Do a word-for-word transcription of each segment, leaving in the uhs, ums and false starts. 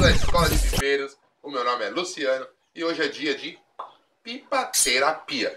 da Escola de Pipeiros, o meu nome é Luciano e hoje é dia de pipaterapia.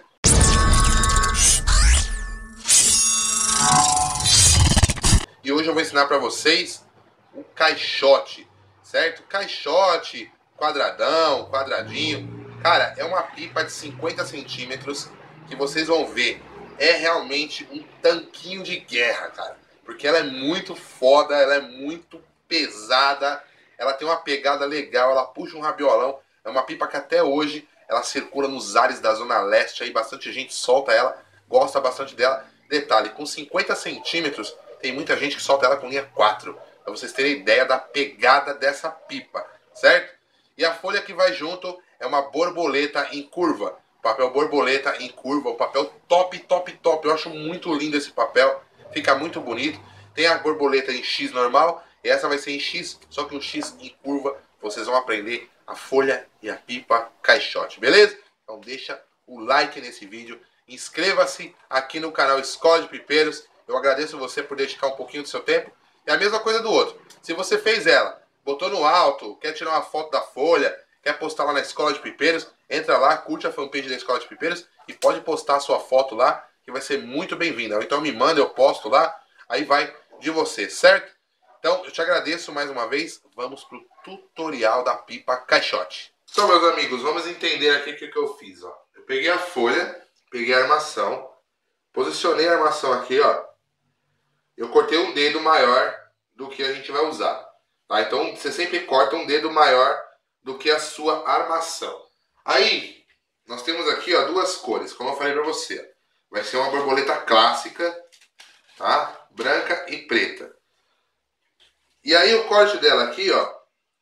E hoje eu vou ensinar para vocês o caixote, certo? Caixote, quadradão, quadradinho. Cara, é uma pipa de cinquenta centímetros que vocês vão ver. É realmente um tanquinho de guerra, cara. Porque ela é muito foda, ela é muito pesada, ela tem uma pegada legal, ela puxa um rabiolão. É uma pipa que até hoje ela circula nos ares da Zona Leste, aí bastante gente solta ela, gosta bastante dela. Detalhe, com cinquenta centímetros, tem muita gente que solta ela com linha quatro, para vocês terem ideia da pegada dessa pipa, certo? E a folha que vai junto é uma borboleta em curva, papel borboleta em curva, o papel top, top, top. Eu acho muito lindo esse papel, fica muito bonito. Tem a borboleta em X normal, e essa vai ser em X, só que um X em curva. Vocês vão aprender a folha e a pipa caixote, beleza? Então deixa o like nesse vídeo, inscreva-se aqui no canal Escola de Pipeiros. Eu agradeço você por dedicar um pouquinho do seu tempo. E a mesma coisa do outro. Se você fez ela, botou no alto, quer tirar uma foto da folha, quer postar lá na Escola de Pipeiros, entra lá, curte a fanpage da Escola de Pipeiros e pode postar a sua foto lá, que vai ser muito bem-vinda. Então me manda, eu posto lá, aí vai de você, certo? Então eu te agradeço mais uma vez. Vamos pro tutorial da pipa caixote. Então, meus amigos, vamos entender aqui o que, que eu fiz, ó. Eu peguei a folha, peguei a armação, posicionei a armação aqui, ó. Eu cortei um dedo maior do que a gente vai usar, tá? Então você sempre corta um dedo maior do que a sua armação. Aí nós temos aqui, ó, duas cores, como eu falei pra você. Vai ser uma borboleta clássica, tá? Branca e preta. E aí o corte dela aqui, ó,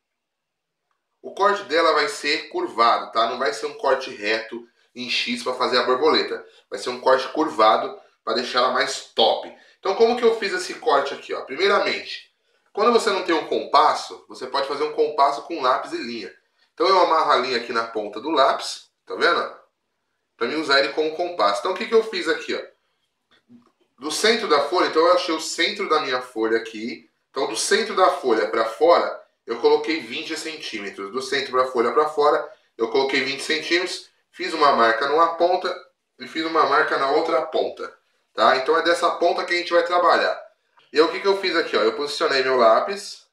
o corte dela vai ser curvado, tá? Não vai ser um corte reto em X para fazer a borboleta. Vai ser um corte curvado para deixar ela mais top. Então como que eu fiz esse corte aqui, ó? Primeiramente, quando você não tem um compasso, você pode fazer um compasso com lápis e linha. Então eu amarro a linha aqui na ponta do lápis, tá vendo? Para mim usar ele como compasso. Então o que que eu fiz aqui, ó? Do centro da folha, então eu achei o centro da minha folha aqui. Então do centro da folha para fora, eu coloquei vinte centímetros. Do centro da folha para fora, eu coloquei vinte centímetros. Fiz uma marca numa ponta e fiz uma marca na outra ponta. Tá? Então é dessa ponta que a gente vai trabalhar. E o que, que eu fiz aqui? Ó? Eu posicionei meu lápis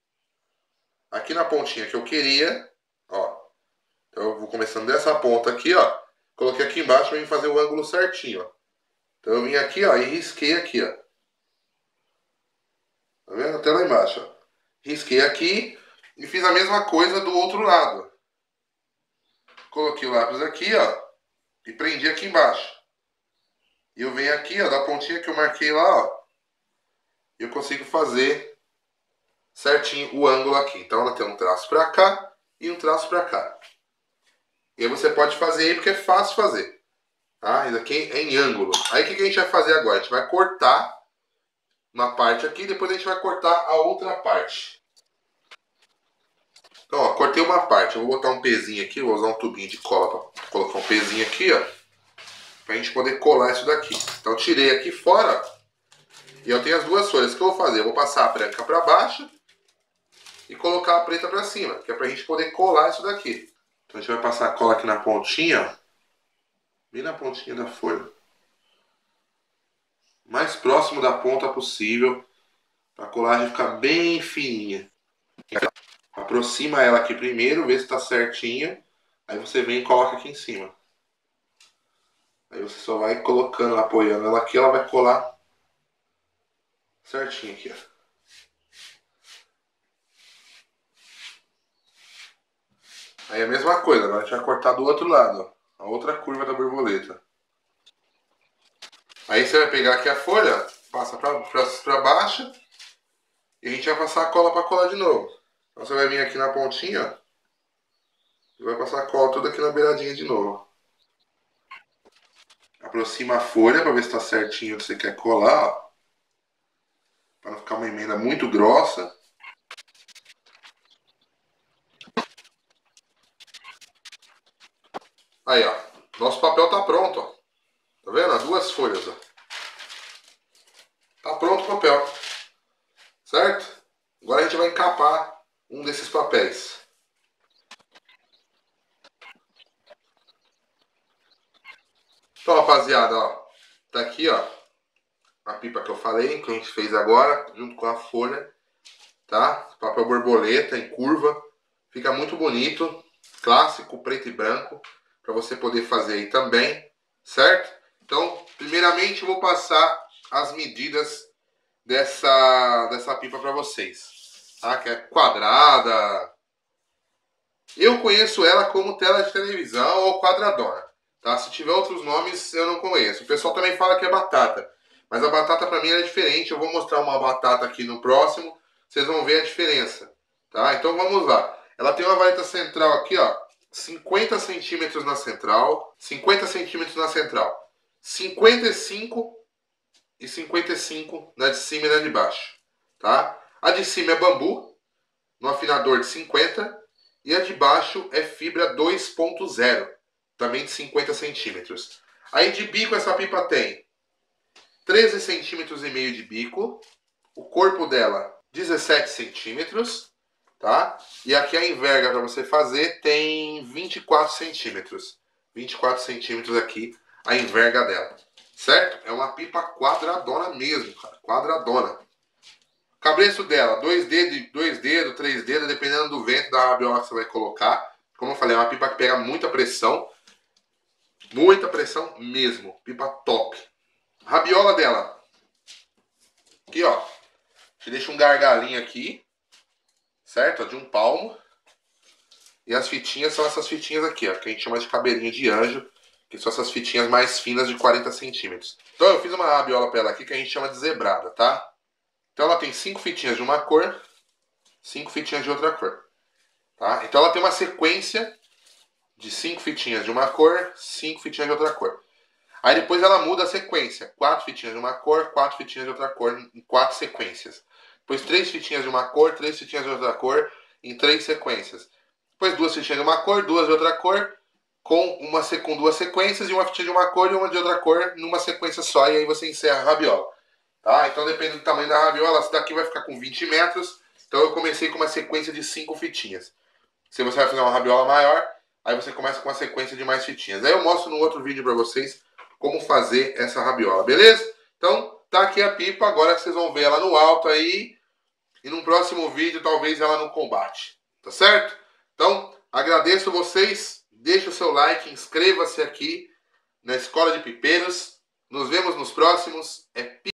aqui na pontinha que eu queria. Ó. Então eu vou começando dessa ponta aqui, ó. Coloquei aqui embaixo para fazer o ângulo certinho. Ó. Então eu vim aqui, ó, e risquei aqui, ó. Tá vendo? Até lá embaixo, ó. Risquei aqui e fiz a mesma coisa do outro lado. Coloquei o lápis aqui, ó, e prendi aqui embaixo. E eu venho aqui, ó, da pontinha que eu marquei lá, ó, e eu consigo fazer certinho o ângulo aqui. Então ela tem um traço pra cá e um traço pra cá. E aí você pode fazer aí porque é fácil fazer. Tá? Isso aqui é em ângulo. Aí o que, que a gente vai fazer agora? A gente vai cortar uma parte aqui, depois a gente vai cortar a outra parte. Então, ó, cortei uma parte. Eu vou botar um pezinho aqui, vou usar um tubinho de cola para colocar um pezinho aqui, ó, pra gente poder colar isso daqui. Então, tirei aqui fora, ó, e eu tenho as duas folhas. O que eu vou fazer? Eu vou passar a branca para baixo e colocar a preta para cima, que é pra gente poder colar isso daqui. Então, a gente vai passar a cola aqui na pontinha, ó, bem na pontinha da folha. Mais próximo da ponta possível, para a colagem ficar bem fininha. Aproxima ela aqui primeiro, vê se está certinho, aí você vem e coloca aqui em cima. Aí você só vai colocando, apoiando ela aqui, ela vai colar certinho aqui, ó. Aí a mesma coisa, agora a gente vai cortar do outro lado, ó, a outra curva da borboleta. Aí você vai pegar aqui a folha, passa para baixo e a gente vai passar a cola para colar de novo. Então você vai vir aqui na pontinha, ó, e vai passar a cola toda aqui na beiradinha de novo. Aproxima a folha para ver se está certinho o que você quer colar, para não ficar uma emenda muito grossa. Aí, ó, nosso papel tá pronto, ó. Tá vendo? Duas folhas, ó. Tá pronto o papel. Certo? Agora a gente vai encapar um desses papéis. Então, rapaziada, ó, tá aqui, ó, a pipa que eu falei, que a gente fez agora, junto com a folha, tá? Papel borboleta em curva, fica muito bonito, clássico, preto e branco, para você poder fazer aí também, certo? Então, primeiramente eu vou passar as medidas dessa, dessa pipa para vocês, tá? Que é quadrada. Eu conheço ela como tela de televisão ou quadradona, tá? Se tiver outros nomes eu não conheço. O pessoal também fala que é batata, mas a batata para mim é diferente. Eu vou mostrar uma batata aqui no próximo, vocês vão ver a diferença, tá? Então vamos lá. Ela tem uma vareta central aqui, ó, cinquenta centímetros na central, cinquenta centímetros na central, cinquenta e cinco e cinquenta e cinco na de cima e na de baixo, tá? A de cima é bambu, no afinador de cinquenta, e a de baixo é fibra dois ponto zero, também de cinquenta centímetros. Aí de bico essa pipa tem treze centímetros e meio de bico, o corpo dela dezessete centímetros, tá? E aqui a enverga para você fazer tem vinte e quatro centímetros. vinte e quatro centímetros aqui a enverga dela, certo? É uma pipa quadradona mesmo, cara, quadradona. Cabresto dela, dois dedos, dois dedos, três dedos, dependendo do vento da rabiola que você vai colocar. Como eu falei, é uma pipa que pega muita pressão, muita pressão mesmo, pipa top. Rabiola dela, aqui ó, te deixa um gargalinho aqui, certo? De um palmo. E as fitinhas são essas fitinhas aqui, ó, que a gente chama de cabelinho de anjo, que são essas fitinhas mais finas de quarenta centímetros. Então eu fiz uma rabiola para ela aqui que a gente chama de zebrada, tá? Então ela tem cinco fitinhas de uma cor, cinco fitinhas de outra cor, tá? Então ela tem uma sequência de cinco fitinhas de uma cor, cinco fitinhas de outra cor. Aí depois ela muda a sequência, quatro fitinhas de uma cor, quatro fitinhas de outra cor, em quatro sequências. Depois três fitinhas de uma cor, três fitinhas de outra cor, em três sequências. Depois duas fitinhas de uma cor, duas de outra cor, com, uma, com duas sequências, e uma fitinha de uma cor e uma de outra cor, numa sequência só, e aí você encerra a rabiola. Tá? Então depende do tamanho da rabiola, essa daqui vai ficar com vinte metros, então eu comecei com uma sequência de cinco fitinhas. Se você vai fazer uma rabiola maior, aí você começa com uma sequência de mais fitinhas. Aí eu mostro no outro vídeo pra vocês como fazer essa rabiola, beleza? Então tá aqui a pipa, agora vocês vão ver ela no alto aí, e num próximo vídeo talvez ela no combate, tá certo? Então agradeço vocês, deixa o seu like, inscreva-se aqui na Escola de Pipeiros, nos vemos nos próximos. É